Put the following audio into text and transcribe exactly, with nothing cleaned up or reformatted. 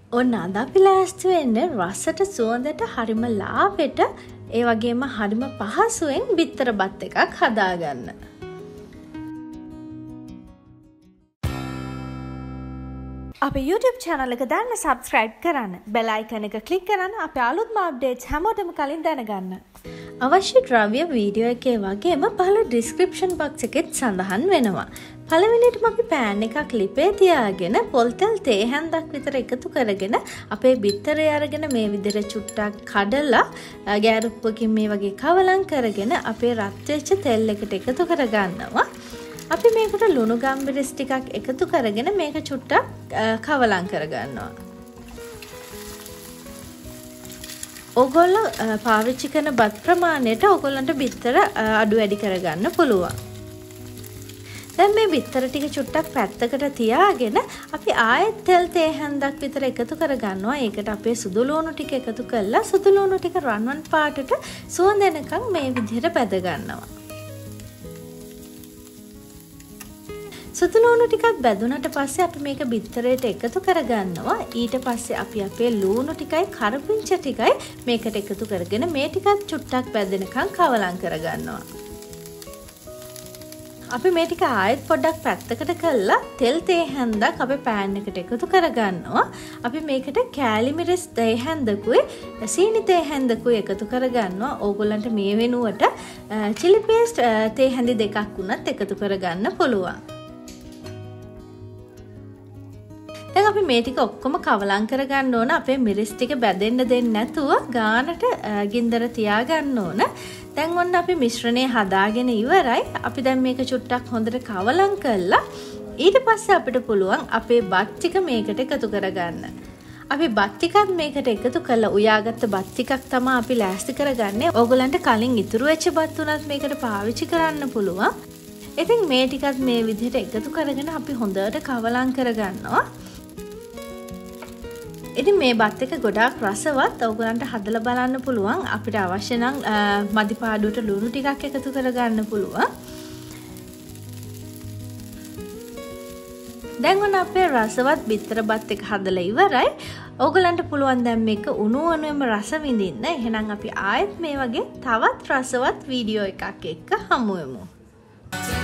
ඔන්න අද අපි ලෑස්ති වෙන්නේ රසට සුවඳට හරිම ලාවෙට ඒ වගේම හරිම පහසුවෙන් බිත්තර බත් එකක් හදාගන්න. අපේ YouTube channel එක දැන් subscribe කරන්න. bell icon එක click කරන්න අපේ අලුත්ම updates හැමෝටම කලින් දැනගන්න. අවශ්‍ය ද්‍රව්‍ය වීඩියෝ එකේ වගේම පහළ description box එකෙත් සඳහන් වෙනවා. පළවෙනියටම අපි pan එකක් ලිපේ තියාගෙන පොල් තෙල් තේ හැන්දක් විතර එකතු කරගෙන අපේ බිත්තරේ අරගෙන මේ විදිහට චුට්ටක් කඩලා ගෑරුප්පකින් මේ වගේ කවලම් කරගෙන අපේ රත් වෙච්ච තෙල් එකට එකතු කරගන්නවා. අපි මේකට ලුණු ගම්බිරිස් ටිකක් එකතු කරගෙන මේක චුට්ටක් කවලම් කරගන්නවා. ඕගොල්ලෝ පාවිච්චි කරන බත් ප්‍රමාණයට ඕගොල්ලන්ට බිත්තර අඩු වැඩි කරගන්න පුළුවන්. දැන් මේ බිත්තර ටික චුට්ටක් පැත්තකට තියාගෙන අපි ආයෙත් තෙල් තේ හැන්දක් විතර එකතු කරගන්නවා. ඒකට අපේ සුදු ලුණු ටික එකතු කරලා සුදු ලුණු ටික රන්වන් පාටට සුවඳ එනකන් මේ විදිහට බැද ගන්නවා. සුදු ලුණු ටිකක් බැදුනට පස්සේ අපි මේක බිත්තරේට එකතු කරගන්නවා. ඊට පස්සේ අපි අපේ ලුණු ටිකයි කරපිංච ටිකයි මේකට එකතු කරගෙන මේ ටිකත් චුට්ටක් බැදෙනකන් කවලම් කරගන්නවා. අපි මේ ටික ආයෙත් පොඩ්ඩක් පැත්තකට කරලා තෙල් තේ හැන්දක් අපේ පෑන් එකට එකතු කරගන්නවා. අපි මේකට කෑලි මිරිස් තේ හැන්දකුයි සීනි තේ හැන්දකුයි එකතු කරගන්නවා. ඕගොල්ලන්ට මේ වෙනුවට චිලි පේස්ට් තේ හැඳි දෙකක් වුණත් එකතු කරගන්න පුළුවන්. දැන් අපි මේ ටික ඔක්කොම කවලම් කරගන්න ඕන. අපේ මිරිස් ටික බැදෙන්න දෙන්නේ නැතුව ගානට ගින්දර තියාගන්න ඕන. දැන් ඔන්න අපි මිශ්‍රණය හදාගෙන ඉවරයි. අපි දැන් මේක චුට්ටක් හොඳට කවලම් කරලා ඊට පස්සේ අපිට පුළුවන් අපේ බත් ටික මේකට එකතු කරගන්න. අපි බත් ටිකත් මේකට එකතු කරලා උයාගත්ත බත් ටිකක් තමයි අපි ලෑස්ති කරගන්නේ. ඕගොල්ලන්ට කලින් ඉතුරු වෙච්ච බත් උනත් මේකට පාවිච්චි කරන්න පුළුවන්. ඉතින් මේ ටිකත් මේ විදිහට එකතු කරගෙන අපි හොඳට කවලම් කරගන්නවා. ඉතින් මේ බත් එක ගොඩාක් රසවත්. ඕගොල්ලන්ට හදලා බලන්න පුළුවන්. අපිට අවශ්‍ය නම් මදි පාඩුවට ලුණු ටිකක් එකතු කරගන්න පුළුවන්. දැන් ඔන්න අපේ රසවත් බිත්තර බත් එක හදලා ඉවරයි. ඕගොල්ලන්ට පුළුවන් දැන් මේක උණු උණුවේම රස විඳින්න. එහෙනම් අපි ආයෙත් මේ වගේ තවත් රසවත් වීඩියෝ එකක් එක්ක හමු වෙමු.